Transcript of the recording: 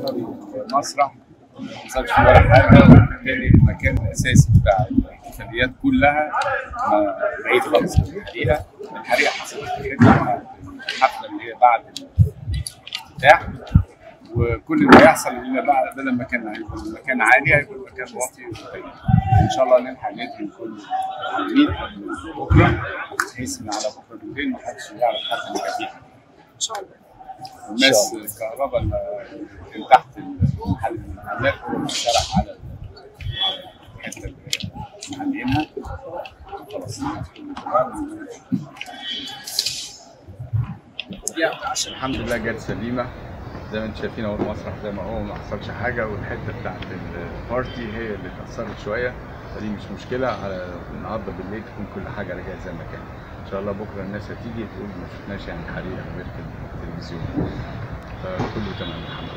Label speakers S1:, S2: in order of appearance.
S1: كسروا المسرح، ما حصلش فيه ولا حاجه، وبالتالي المكان الاساسي بتاع الاحتفاليات كلها بعيد خالص من الحريقه. الحريقه حصلت في الحفله اللي هي بعد الافتتاح، وكل اللي هيحصل اللي بعد بدل ما كان هيبقى المكان عالي هيبقى المكان واطي، ان شاء الله نلحق ندهن كل عاملين بكره، بحيث ان على بكره بالليل ما حدش يعرف حتى نكفيها
S2: ان شاء الله.
S1: والناس الكهرباء اللي تحت المحل المحلات اتشرح على الحته اللي معلقينها خلاص. الحمد لله جت سليمه زي ما انتم شايفين اهو. المسرح زي ما هو ما حصلش حاجه، والحته بتاعت البارتي هي اللي اتاثرت شويه، فدي مش مشكله. على النهارده بالليل تكون كل حاجه رجعت زي ما كانت. ان شاء الله بكره الناس هتيجي تقول ما شفناش يعني حريقه غير في التلفزيون، فكله تمام الحمد لله.